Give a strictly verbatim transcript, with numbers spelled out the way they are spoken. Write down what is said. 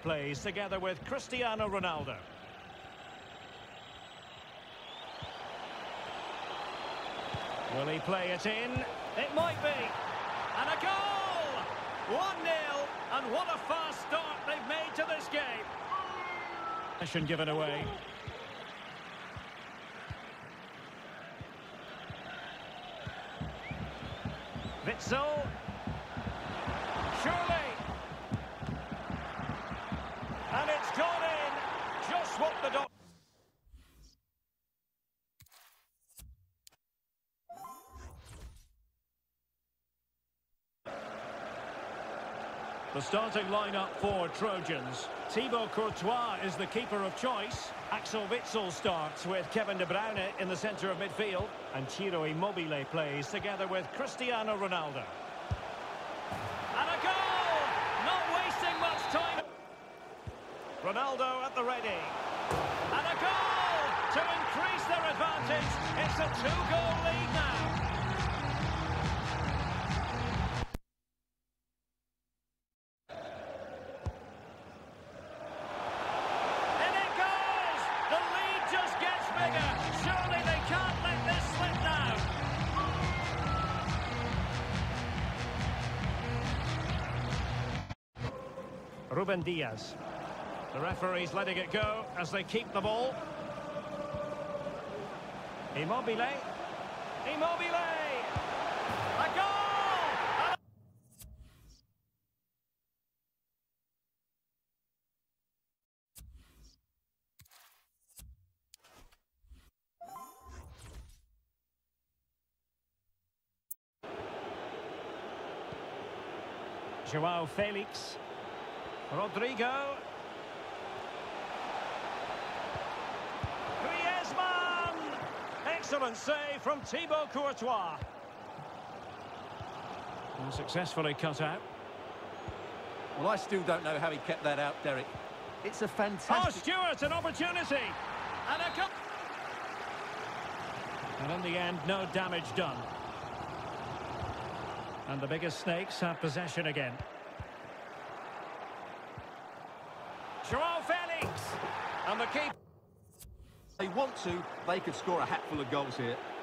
plays together with Cristiano Ronaldo. Will he play it in? It might be. And a goal! one nil. And what a fast start they've made to this game. Possession given away. Witsel. Surely. And it's gone in. Just what the dog... The starting lineup for Trojans. Thibaut Courtois is the keeper of choice. Axel Witsel starts with Kevin De Bruyne in the centre of midfield. And Ciro Immobile plays together with Cristiano Ronaldo. And a goal! Not wasting much time. Ronaldo at the ready. And a goal! To increase their advantage. It's a two-goal lead now. Surely they can't let this slip now. Ruben Diaz. The referee's letting it go as they keep the ball. Immobile. Immobile. A goal! Joao Felix. Rodrigo. Griezmann! Excellent save from Thibaut Courtois. And successfully cut out. Well, I still don't know how he kept that out, Derek. It's a fantastic... Oh, Stewart, an opportunity! And a cup... And in the end, no damage done. And the biggest snakes have possession again. Joao Felix! And the keeper... They want to, they could score a hatful of goals here.